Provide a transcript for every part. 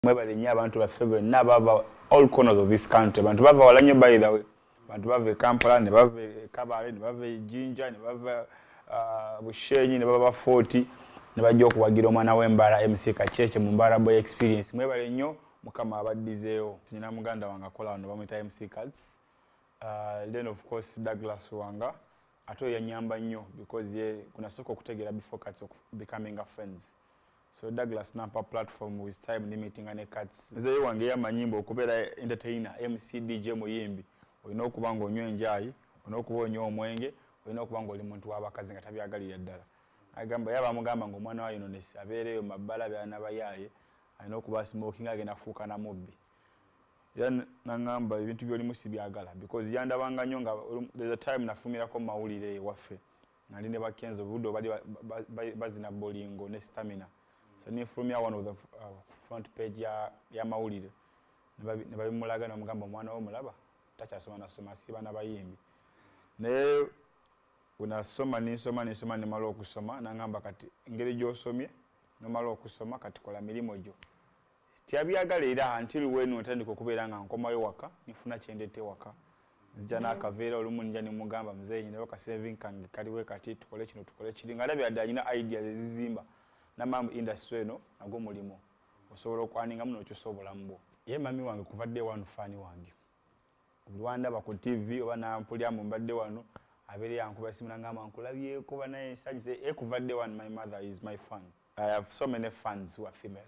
Mwebale nnyo abantu baffe bonna bava all corners of this country. Abantu bava wala nnyo by the way. Abantu bava Kampala, ne bava Kabale, ne bava Jinja, ne bava Bushenyi, ne bava Fort, ne bajja okuwagira omwana w'embala MC Kacheche mu Mbala Boy Experience. Mwebale nnyo Mukama abaddizeewo. Nina muganda wange akola wano bamuyita MC Cuts. Then of course Douglas Wanga. Ate yanyamba nnyo because ye kunasooka okutegeera before Cuts becoming a friends. So Douglas nampa platform with time limiting and Cuts. Nze wange yamanyimbo okubeera entertainer, MC, DJ muyimbi. Olina okuba ng'onywa enjaayi, olina okuba onywa omwenge, olina okuba ng'oli muntu w'abakazi nga tabyagalira ddala. Agamba yaba amugamba ng'omwana wa Yinonesi abeereyo mabbala byana bayaaye, alina okuba smoking agenda kufuuka na mubbi. Era nangamba ebintu by'olimu sibyagala because yandabanga nnyo nga there's a time nafumirako mu mawulire ewaffe. Nali ne bakenzo budde bali bazina bolingo ne stamina. So nifulumya one of the front page ya mawulire. Ne babimulaga n'omugamba omwana w'omulaba takyasoma nasoma siba n'abayimbi. Naye unasoma nisoma nimala okusoma nangamba kati engeri gy'osomye nomala okusoma kati kola milimo gyo. Tiabyagala era until when otandika okubeera nga nkomayo waka nifuna kyendete waka. Nzija n'akaveera olumu njja nimugamba muzeeyi nyina ka saving kange kaliwe kati tukole kino tukole kiri nga ndabye adda nyina ideas ezizimba na mamu industry eno nago mulimo osobola okwaninga muno kyosobola mbo. Ye mami wange kuvadde wano fani wange. Rwanda ba ku TV oba nampulya mu mbadde wano abere yankuba simu nangamba nkulabyeko banaye nsanyise ekuvadde wano. My mother is my fan. I have so many fans who are female.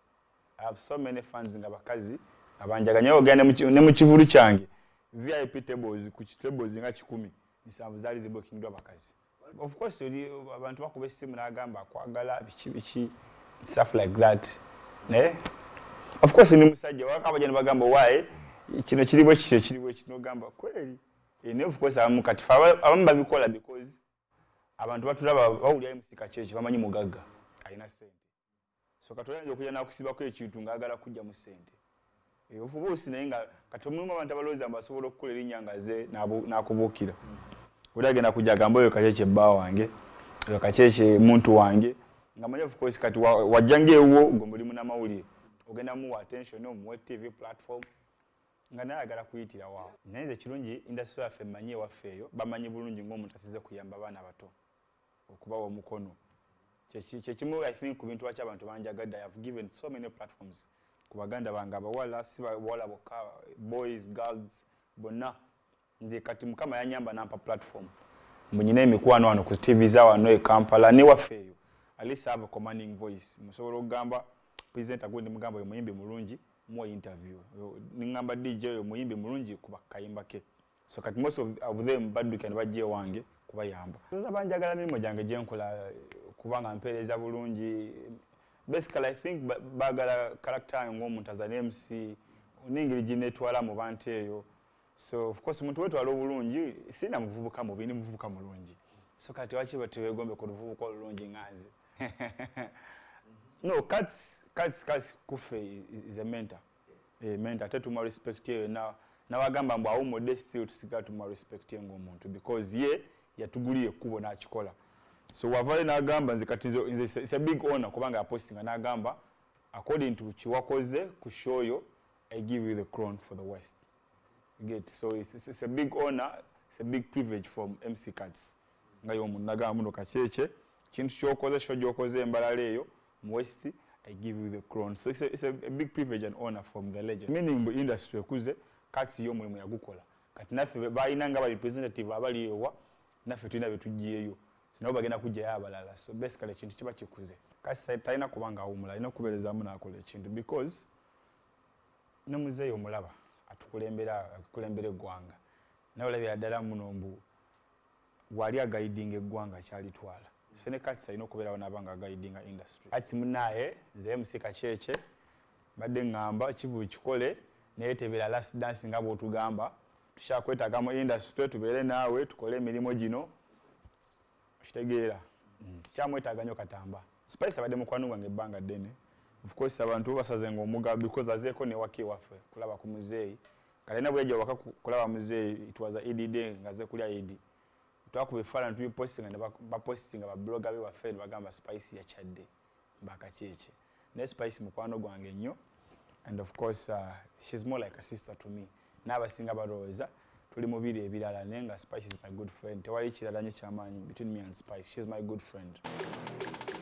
I have so many fans nga bakazi abanjaganya ogane ne mu kivulu kyange VIP tables ku tables nga 10 nsavu zali zibokingdwa bakazi. Of course abantu bakuba simu nagamba kwagala bichi stuff like that. Ne? Of course ni musajja wakabajja bagamba why kino kiribwe kino gamba kweli. Ne of course amukati abamu babikola because abantu batulaba bawulya MC Kacheche bamanyi mugagga alina sente. So katoyanja okuja nakusibako ekintu ngagala kujja mu sente. Ofubusi naye nga katomumu abantu abaloza basobola okukolera inyangaze nakubukira. Udagenda kujja gamba oyo Kacheche bba wange. Oyo Kacheche muntu wange. Ngamanya of course kati wajjange ewo ngomulimu na mawulire. Ogenda mu attention mu TV platform. Nga nayagala kuyitira waawo. Naye kirungi industry yaffe manye wafeeyo bamanyi bulungi ng'omuntu asize kuyamba abaana bato okubawa omukono. Kyekimu I think ku bintu abantu banjagadde. I have given so many platforms ku baganda bange abawala si bawala bokka boys girls bonna nze kati Mukama yanyamba nampa platform mbunyina emikwano wano ku TV za wano e Kampala ne wafeeyo at least have a commanding voice musobola okugamba presenter gwe mugamba oyo muyimbi mulungi mu interview ningamba DJ oyo muyimbi mulungi kuba kayimba ke. So kati most of them badukana bajje wange kubayamba. Nza banjagala mimo jange gyenkola kubanga mpereza bulungi. Basically I think bagala character ng'omuntu azane MC ningiri ginetwala mu bantu eyo. So of course omuntu wetu alobulungi sina muvubuka mubi ni muvubuka mulungi. So kati wachi batwegombe ku luvubuka olungi ngazi. No, Cuts kufe is a mentor. A mentor tetu mu respect ye na wagamba mbu awu modesty tusiga tu mu respect ye ng'omuntu because ye yatuguliye kubo na chikola. So wavale na gamba nzikati it's a big honor kubanga apostinga na gamba according to chiwakoze ku show yo I give you the crown for the West. You get so it's a big honor, it's a big privilege from MC Cuts. Nga yo munaga muno Kacheche kintu kyokoze show gyokoze embalale eyo mu West I give you the crown. So it's a big privilege and honor from the legend. Meaning industry kuze Cuts yo mulimu yagukola. Kati nafe bayinanga ba representative abali ewa nafe tulina betujiyeyo. Sinabo bagenda kujja yabalala. So basically ekintu kiba kikuze. Kasi talina kubanga awumula ina kubereza mu nakola ekintu because no muzeeyo omulaba atukulembera eggwanga. Nawe olabira ddala muno mbu wali aguiding eggwanga kyalitwala. So ne Cuts alina okubeerawo n'abanga guiding industry. Ati munaye nze MC Kacheche badde ngamba kivu kikole neetebera last dance nga bw'otugamba tushakwetaaga mu industry tubeere naawe tukole emirimu gino kitegeera kyamwetaaga nnyo Katamba. Spice abadde mukwano gwange ebbanga ddene. Of course abantu basaze ng'omuga because azeeko ne waki waffe kulaba ku muzeeyi. Kalina bwejo waka kulaba muzeeyi it was a EDD ngaze kulya ED. Twakuba efaala tubipostinga ne bapostinga ba blogger be waffe ne bagamba Spice yakyadde Kacheche. Ne Spice mukwano gwange nnyo and of course she's more like a sister to me. N'abasinga balowooza tuli mu biri ebirala naye nga Spice is my good friend. Tewali kirala nnyo ky'amaanyi between me and Spice. She's my good friend.